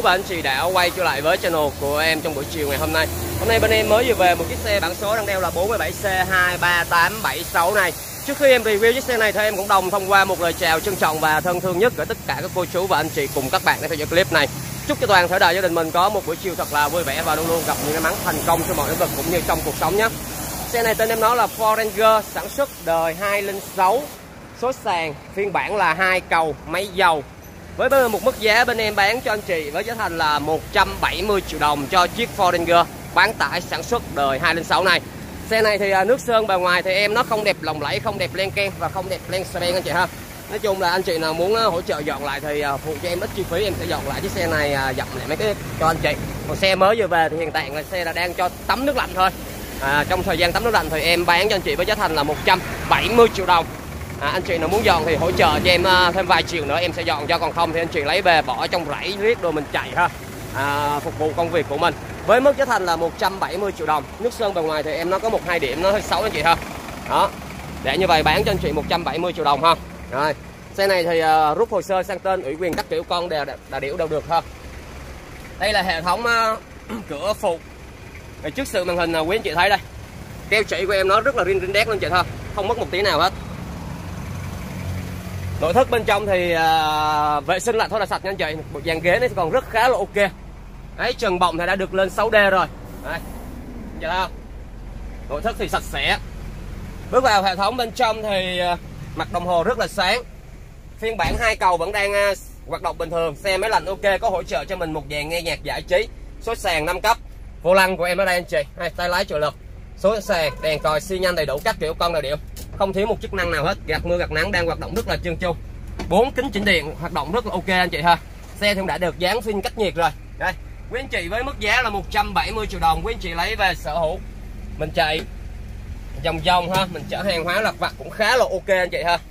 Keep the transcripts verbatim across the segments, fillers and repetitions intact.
và anh chị đã quay trở lại với channel của em trong buổi chiều ngày hôm nay. Hôm nay bên em mới vừa về một chiếc xe bản số đang đeo là bốn bảy C hai ba tám bảy sáu này. Trước khi em review chiếc xe này thì em cũng đồng thông qua một lời chào trân trọng và thân thương nhất gửi tất cả các cô chú và anh chị cùng các bạn đang theo dõi clip này. Chúc cho toàn thể đại gia đình mình có một buổi chiều thật là vui vẻ và luôn luôn gặp những may mắn thành công trong mọi lĩnh vực cũng như trong cuộc sống nhé. Xe này tên em nó là Ford Ranger, sản xuất đời hai không sáu, số sàn phiên bản là hai cầu máy dầu. Với một mức giá bên em bán cho anh chị với giá thành là một trăm bảy mươi triệu đồng cho chiếc Ford Ranger bán tải sản xuất đời hai không sáu này. Xe này thì nước sơn bề ngoài thì em nó không đẹp lồng lẫy, không đẹp len ken và không đẹp len xe anh chị ha. Nói chung là anh chị nào muốn hỗ trợ dọn lại thì phụ cho em ít chi phí, em sẽ dọn lại chiếc xe này, dọn lại mấy cái cho anh chị. Còn xe mới vừa về thì hiện tại là xe là đang cho tắm nước lạnh thôi. À, trong thời gian tắm nước lạnh thì em bán cho anh chị với giá thành là một trăm bảy mươi triệu đồng. À, anh chị nào muốn dọn thì hỗ trợ cho em thêm vài triệu nữa em sẽ dọn cho, còn không thì anh chị lấy về bỏ trong rẫy riết rồi mình chạy ha, à, phục vụ công việc của mình. Với mức giá thành là một trăm bảy mươi triệu đồng. Nước sơn bề ngoài thì em nó có một hai điểm nó hơi xấu anh chị ha. Đó. Để như vậy bán cho anh chị một trăm bảy mươi triệu đồng ha. Rồi. Xe này thì uh, rút hồ sơ sang tên, ủy quyền các kiểu con đều đã điểu đều được ha. Đây là hệ thống uh, cửa phụ. Rồi trước sự màn hình uh, quý anh chị thấy đây. Keo chỉ của em nó rất là rin rin đét luôn chị ha, không mất một tí nào hết. Nội thất bên trong thì uh, vệ sinh lại thôi là sạch nha anh chị. Một dàn ghế này còn rất khá là ok. Đấy, trần bọng thì đã được lên sáu D rồi. Đấy. Chị thấy không? Nội thất thì sạch sẽ. Bước vào hệ thống bên trong thì uh, mặt đồng hồ rất là sáng. Phiên bản hai cầu vẫn đang uh, hoạt động bình thường. Xe máy lạnh ok, có hỗ trợ cho mình một dàn nghe nhạc giải trí. Số sàn năm cấp. Vô lăng của em ở đây anh chị. Hay, tay lái trợ lực. Số sàn, đèn còi xi nhan đầy đủ các kiểu con đều điệu. Không thiếu một chức năng nào hết. Gạt mưa gạt nắng đang hoạt động rất là trơn tru. Bốn kính chỉnh điện hoạt động rất là ok anh chị ha. Xe thì cũng đã được dán phim cách nhiệt rồi. Đây, quý anh chị với mức giá là một trăm bảy mươi triệu đồng, quý anh chị lấy về sở hữu. Mình chạy vòng vòng ha, mình chở hàng hóa lặt vặt cũng khá là ok anh chị ha.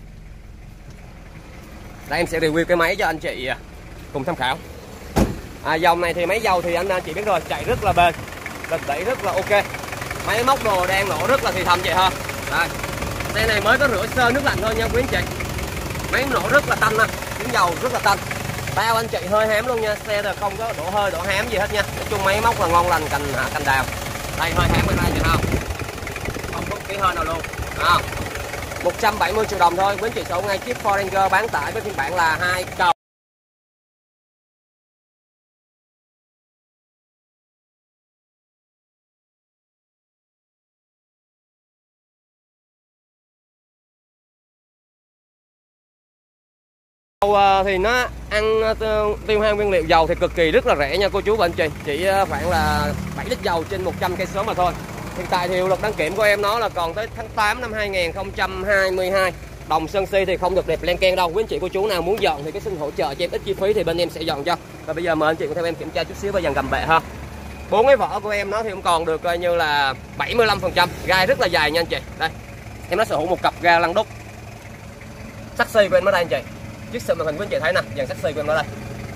Đây em sẽ review cái máy cho anh chị cùng tham khảo. À, dòng này thì máy dầu thì anh anh chị biết rồi, chạy rất là bền, lực đẩy rất là ok. Máy móc đồ đang nổ rất là thì thầm chị ha. Đây. Xe này mới có rửa sơ nước lạnh thôi nha quý anh chị. Máy nổ rất là tanh nè, tiếng dầu rất là tanh. Bao anh chị hơi hám luôn nha, xe là không có đổ hơi đổ hám gì hết nha. Nói chung máy móc là ngon lành, cành cành đào. Đây hơi hám bên đây chị không? Không có cái hơi nào luôn. À, một trăm bảy mươi triệu đồng thôi, quý anh chị sở hữu ngay chiếc Ford Ranger bán tải với phiên bản là hai cầu. Thì nó ăn tiêu hao nguyên liệu dầu thì cực kỳ rất là rẻ nha cô chú và anh chị, chỉ khoảng là bảy lít dầu trên một trăm cây số mà thôi. Hiện tại thì hiệu lực đăng kiểm của em nó là còn tới tháng tám năm hai nghìn không trăm hai mươi hai. Đồng sơn si thì không được đẹp len ken đâu. Quý anh chị cô chú nào muốn dọn thì cái xin hỗ trợ cho em ít chi phí thì bên em sẽ dọn cho. Và bây giờ mời anh chị cùng theo em kiểm tra chút xíu về dàn gầm bệ ha. Bốn cái vỏ của em nó thì cũng còn được coi như là bảy mươi lăm phần trăm, gai rất là dài nha anh chị. Đây, em nó sở hữu một cặp ga lăn đúc. Sắt xi của em ở đây anh chị. Chiếc sự màn hình quý anh chị thấy nè, dàn sắt xi của em ở đây.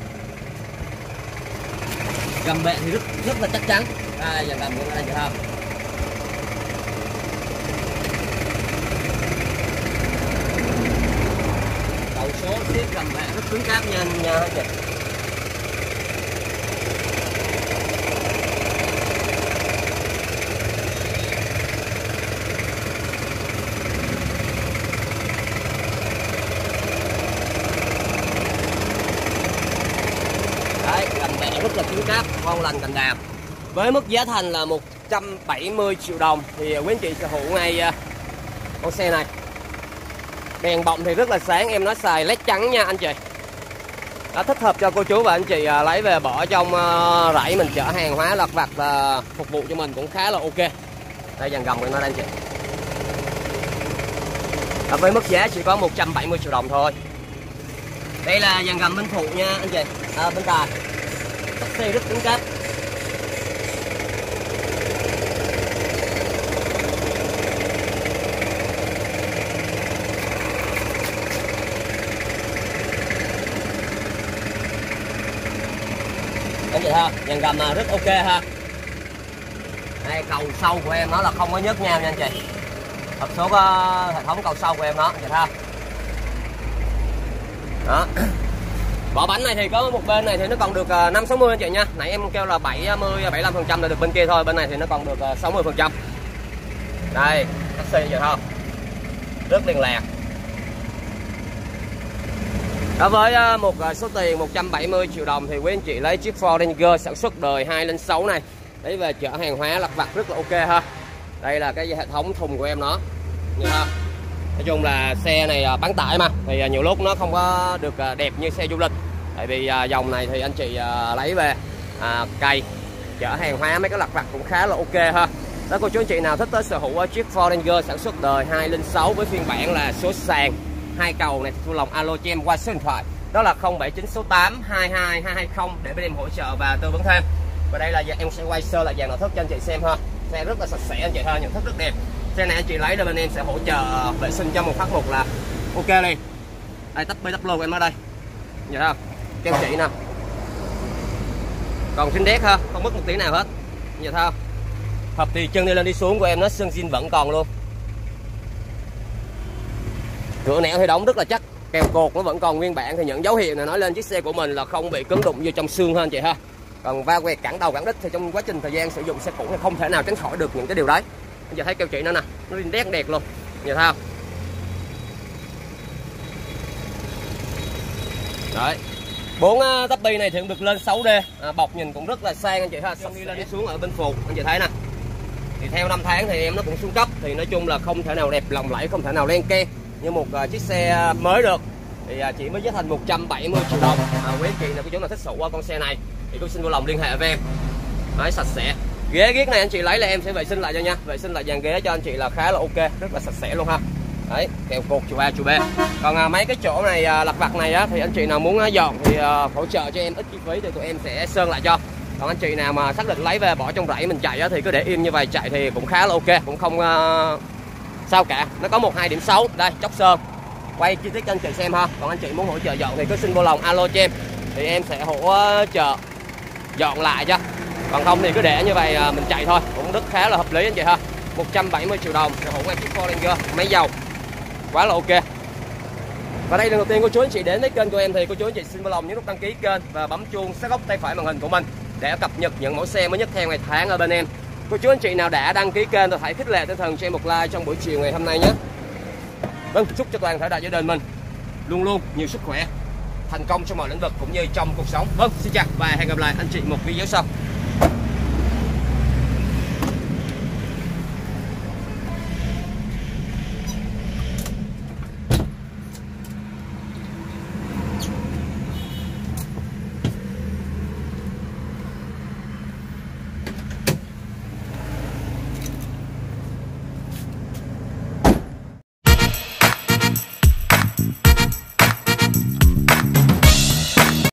Gầm bệ thì rất rất là chắc chắn. Đây, dàn gầm của em ở đây chị thấy không? Đầu số chiếc gầm bệ rất cứng cáp nha nha anh chị. Đấy, gầm bệ rất là cứng cáp, ngon lành cành đào. Với mức giá thành là một trăm bảy mươi triệu đồng thì quý anh chị sở hữu ngay uh, con xe này. Đèn bọng thì rất là sáng, em nó xài led trắng nha anh chị. Đã thích hợp cho cô chú và anh chị uh, lấy về bỏ trong uh, rẫy mình chở hàng hóa lặt vặt và phục vụ cho mình cũng khá là ok. Đây dàn gầm của nó đây anh chị. À, với mức giá chỉ có một trăm bảy mươi triệu đồng thôi. Đây là dàn gầm bên phụ nha anh chị, à, bên tài. Xe rất cứng cáp. Anh chị ha, dàn gầm rất ok ha. Đây cầu sau của em nó là không có nhớt nhau nha anh chị. Hộp số uh, hệ thống cầu sau của em nó, anh chị ha. Đó. Vỏ bánh này thì có một bên này thì nó còn được năm sáu mươi anh chị nha. Nãy em kêu là bảy mươi bảy mươi lăm phần trăm là được bên kia thôi, bên này thì nó còn được sáu mươi phần trăm. Đây, taxi vậy không? Rất liền lạc. Đối với một số tiền một trăm bảy mươi triệu đồng thì quý anh chị lấy chiếc Ford Ranger sản xuất đời hai không sáu này đấy về chở hàng hóa lặt vặt rất là ok ha. Đây là cái hệ thống thùng của em nó. Nhìn ha. Nói chung là xe này bán tải mà thì nhiều lúc nó không có được đẹp như xe du lịch. Tại vì dòng này thì anh chị lấy về à, cày chở hàng hóa mấy cái lặt vặt cũng khá là ok ha. Đó, cô chú anh chị nào thích tới sở hữu chiếc Ford Ranger sản xuất đời hai không sáu với phiên bản là số sàn hai cầu này thì vui lòng alo cho em qua số điện thoại đó là không bảy chín sáu tám hai hai hai hai không để bên em hỗ trợ và tư vấn thêm. Và đây là em sẽ quay sơ lại dàn nội thất cho anh chị xem ha. Xe rất là sạch sẽ anh chị ha, nhận thức rất đẹp. Xe này anh chị lấy là bên em sẽ hỗ trợ vệ sinh cho một phát một là ok liền. Đây tắp bê tắp lô của em ở đây. Nhìn thấy không? Kem chỉ nè. Còn xin đét ha, không mất một tí nào hết. Nhìn thấy không? Hộp thì chân đi lên đi xuống của em nó sơn zin vẫn còn luôn. Cửa nẻo thì đóng rất là chắc, kèo cột nó vẫn còn nguyên bản thì những dấu hiệu này nói lên chiếc xe của mình là không bị cứng đụng vô trong xương hơn chị ha. Còn va quẹt cản đầu cản đít thì trong quá trình thời gian sử dụng xe cũ thì không thể nào tránh khỏi được những cái điều đấy. Bây giờ thấy keo chỉ nữa nè, nó lên đét đẹp luôn, nhìn thấy không? Đấy, bốn uh, tắp bi này thì cũng được lên sáu D, à, bọc nhìn cũng rất là sang anh chị ha. Xong đi lên đi xuống ở bên phụ anh chị thấy nè. Thì theo năm tháng thì em nó cũng xuống cấp thì nói chung là không thể nào đẹp lộng lẫy, không thể nào len ke như một uh, chiếc xe mới được. Thì uh, chỉ mới giá thành một trăm bảy mươi triệu đồng. À, quý anh chị nào có chỗ nào thích sở hữu con xe này thì cũng xin vui lòng liên hệ với em. Đấy, sạch sẽ. Ghế ghế này anh chị lấy là em sẽ vệ sinh lại cho nha, vệ sinh lại dàn ghế cho anh chị là khá là ok, rất là sạch sẽ luôn ha. Đấy, kèo cột chùa A chùa B. Còn à, mấy cái chỗ này à, lặt vặt này á thì anh chị nào muốn à, dọn thì à, hỗ trợ cho em ít chi phí thì tụi em sẽ sơn lại cho. Còn anh chị nào mà xác định lấy về bỏ trong rẫy mình chạy á thì cứ để im như vậy chạy thì cũng khá là ok, cũng không à, sao cả. Nó có một hai điểm xấu đây, chóc sơn. Quay chi tiết cho anh chị xem ha. Còn anh chị muốn hỗ trợ dọn thì cứ xin vô lòng alo cho em thì em sẽ hỗ trợ dọn lại cho. Còn không thì cứ để như vậy à, mình chạy thôi, cũng rất khá là hợp lý anh chị ha. một trăm bảy mươi triệu đồng sở hữu ngay chiếc Ford Ranger máy dầu quá là ok. Và đây lần đầu tiên cô chú anh chị đến với kênh của em thì cô chú anh chị xin vui lòng nhấn nút đăng ký kênh và bấm chuông sát góc tay phải màn hình của mình để cập nhật những mẫu xe mới nhất theo ngày tháng ở bên em. Cô chú anh chị nào đã đăng ký kênh thì hãy khích lệ tinh thần cho em một like trong buổi chiều ngày hôm nay nhé. Vâng, chúc cho toàn thể đại gia đình mình luôn luôn nhiều sức khỏe, thành công trong mọi lĩnh vực cũng như trong cuộc sống. Vâng, xin chào và hẹn gặp lại anh chị một video sau.